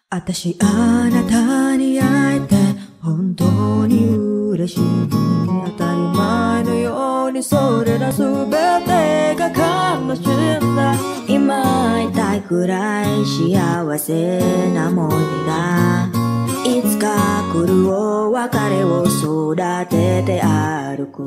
私あなたに会えて本当に嬉しい。当たり前のようにそれら全てが悲しんだ。今会いたいくらい幸せな思い出がいつか来るお別れを育てて歩く。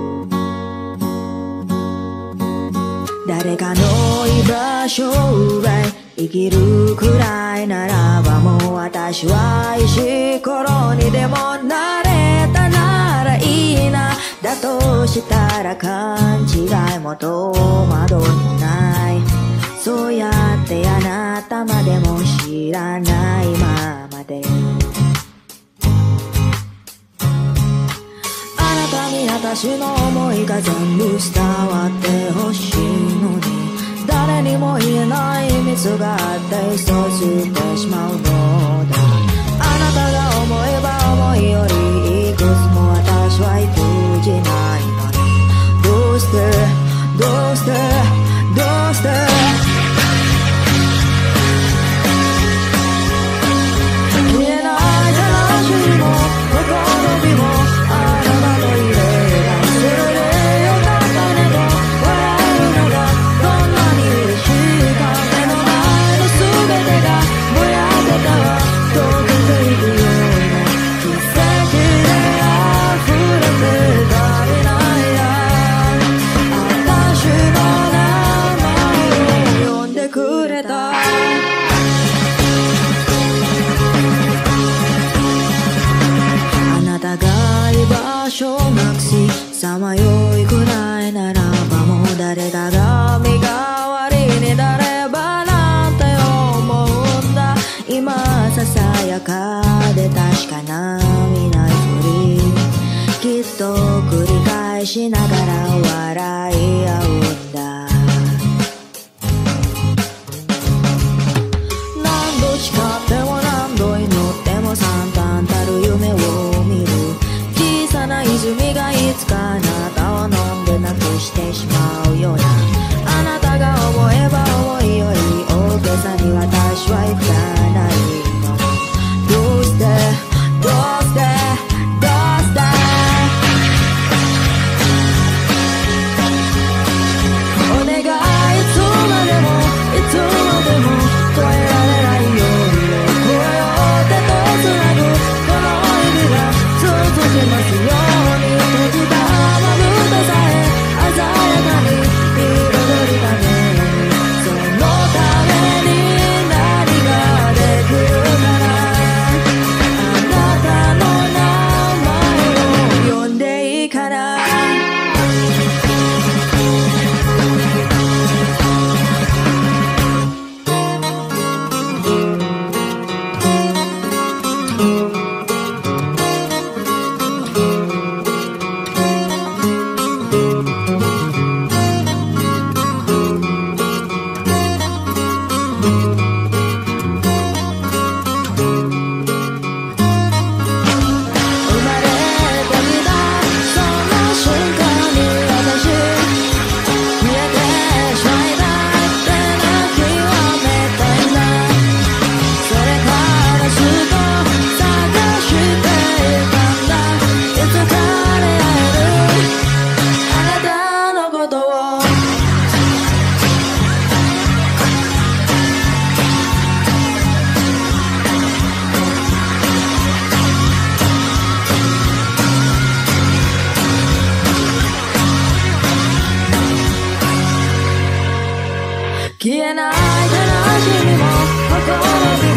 誰かの居場所へ生きるくらいならばもう私は石ころにでもなれたならいいな。だとしたら勘違いも戸惑いない。そうやってあなたまでも知らないままであなたに私の思いが全部伝わってほしいのに誰にも言えないミスがあって嘘ついてしまうのだ。あなたが思えば思いよりいくつも私は育児ないのにどうしてどうしてどうして消えない悲しみもほころびもあなたといればそれでよかったねと笑えるのがこんなに嬉しいか。目の前の全てがぼやけたわ溶けていくような奇跡で溢れてたりないや私の名前を呼んでくれた。あなたが居場所をなくしさまよいくらいならばもう誰かが身代わりになればなんて思うんだ。今ささやかで確かな見ないふりきっと繰り返しながら笑い合うんだ。何度誓っても何度祈っても惨憺たる夢を見る。小さな泉がいつかあなたを飲んでなくしてしまうような。あなたが思えば思いより大げさに私はいかないの。どうしてどうしてどうしてお願いいつまでもいつまでも越えられないように声を手とつなぐこの指が続けますように。閉じたまぶたさえ鮮やかに彩るためにそのために何ができるかな。あなたの名前を呼んでいいかな。消えない悲しみも心に